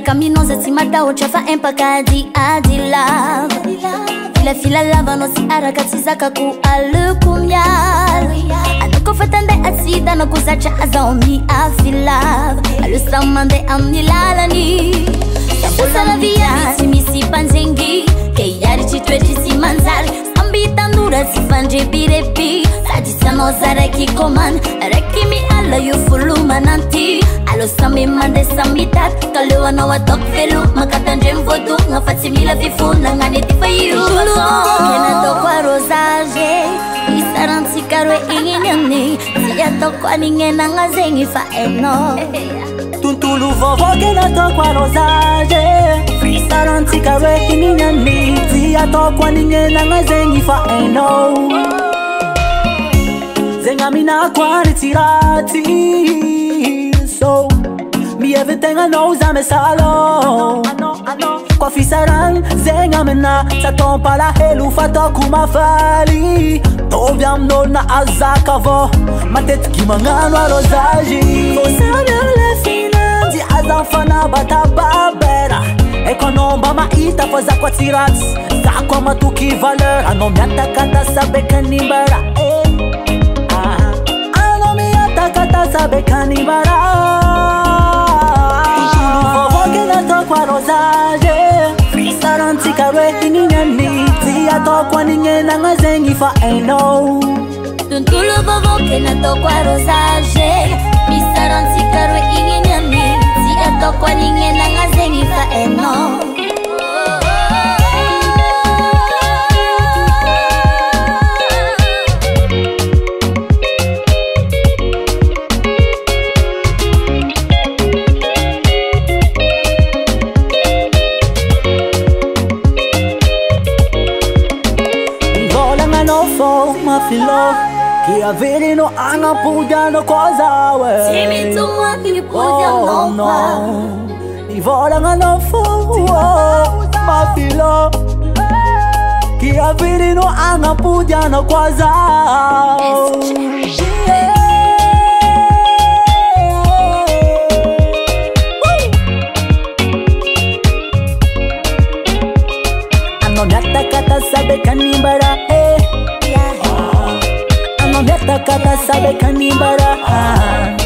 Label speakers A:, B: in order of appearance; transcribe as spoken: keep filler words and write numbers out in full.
A: Caminhosa acima da outra fa empacadi adila Fila fila lava no si araka tsizaka ku alukumyal Anuko fatande asida no kusacha azomi afila Alusamande amnilalani Sasa la via misi misi panzengi Ke yari chitwechi si manzari Sambi tandura si fanje birepi Sadisa no zareki koman Reki mi ala yu fulu mananti Alo sami mande sami tat Kalewa na watok velu Makatanje mvodu Nga fatimila vifu Nangane tifa yu Tulu Kena to kwa rosage Isaranti karwe inginyani Siya to kwa ningena nga zengi fa eno
B: Tuntulu vovo kena to kwa rosage Isaranti karwe inginyani Siya to kwa ningena nga zengi fa eno Zenga mina kwa nitirati So me everything I know is I'm a salo Kwa fisaran zenga mina Saton pala helu fato kuma fali Tobiam no na azakavo Matet kimangano a rosaji Osabia le fina Di azanfana bata babera Ekonomba maita foza kwa tirat Zakwa matuki valeur Ano miata kata sabe kanibara Ano miata kata sabe kanibara Kwa rosage Frisaranti karwe ininyani Tia to kwa ningena nga zengi fa eno
A: Tuntulu bobo kena to kwa rosage Frisaranti karwe ininyani Tia to kwa ningena nga zengi fa eno
B: Filo Ki avere no anga puja no cosa we
A: Simi tu maki puja no pa
B: Ni vola nga no fo Ma filo Ki avere no anga puja no cosa Ano nata kata sabe kanibara Neta kata sabe kanibara